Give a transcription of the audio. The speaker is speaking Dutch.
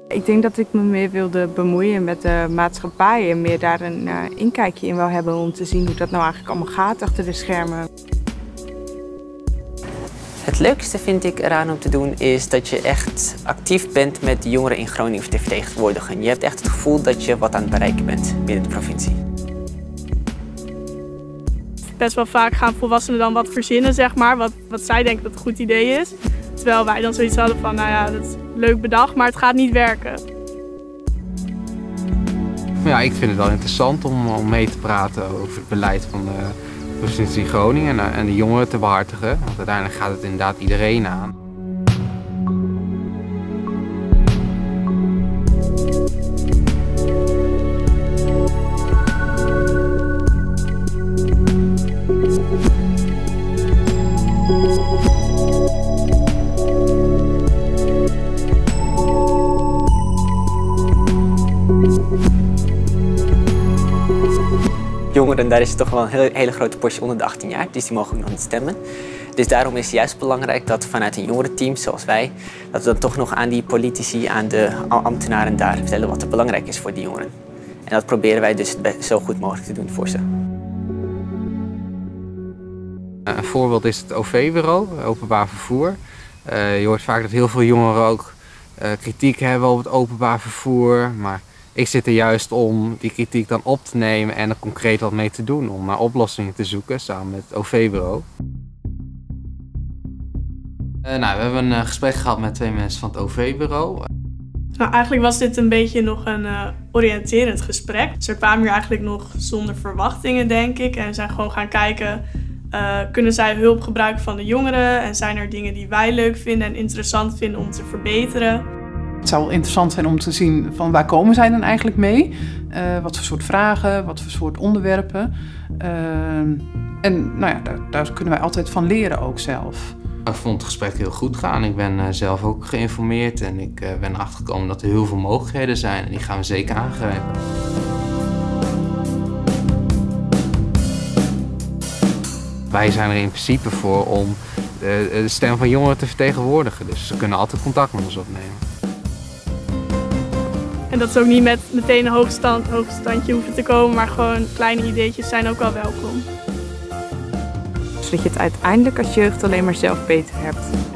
Ik denk dat ik me meer wilde bemoeien met de maatschappij en meer daar een inkijkje in wil hebben om te zien hoe dat nou eigenlijk allemaal gaat achter de schermen. Het leukste vind ik eraan om te doen is dat je echt actief bent met de jongeren in Groningen te vertegenwoordigen. Je hebt echt het gevoel dat je wat aan het bereiken bent binnen de provincie. Best wel vaak gaan volwassenen dan wat verzinnen, zeg maar, wat zij denken dat een goed idee is. Terwijl wij dan zoiets hadden van, nou ja, dat is leuk bedacht, maar het gaat niet werken. Ja, ik vind het wel interessant om mee te praten over het beleid van de provincie Groningen en de jongeren te behartigen. Want uiteindelijk gaat het inderdaad iedereen aan. Jongeren, daar is toch wel een hele grote portie onder de 18 jaar, dus die mogen ook nog niet stemmen. Dus daarom is het juist belangrijk dat vanuit een jongerenteam zoals wij, dat we dan toch nog aan die politici, aan de ambtenaren daar vertellen wat er belangrijk is voor die jongeren. En dat proberen wij dus zo goed mogelijk te doen voor ze. Een voorbeeld is het OV-bureau, openbaar vervoer. Je hoort vaak dat heel veel jongeren ook kritiek hebben op het openbaar vervoer. Maar ik zit er juist om die kritiek dan op te nemen en er concreet wat mee te doen. Om naar oplossingen te zoeken samen met het OV-bureau. We hebben een gesprek gehad met 2 mensen van het OV-bureau. Nou, eigenlijk was dit een beetje nog een oriënterend gesprek. Ze kwamen hier eigenlijk nog zonder verwachtingen, denk ik. En zijn gewoon gaan kijken, kunnen zij hulp gebruiken van de jongeren? En zijn er dingen die wij leuk vinden en interessant vinden om te verbeteren? Het zou wel interessant zijn om te zien van waar komen zij dan eigenlijk mee? Wat voor soort vragen, wat voor soort onderwerpen. En nou ja, daar kunnen wij altijd van leren ook zelf. Ik vond het gesprek heel goed gaan. Ik ben zelf ook geïnformeerd en ik ben erachter gekomen dat er heel veel mogelijkheden zijn en die gaan we zeker aangrijpen. Wij zijn er in principe voor om de stem van jongeren te vertegenwoordigen, dus ze kunnen altijd contact met ons opnemen. En dat ze ook niet met meteen een hoogstandje hoeven te komen, maar gewoon kleine ideetjes zijn ook wel welkom. Zodat je het uiteindelijk als jeugd alleen maar zelf beter hebt.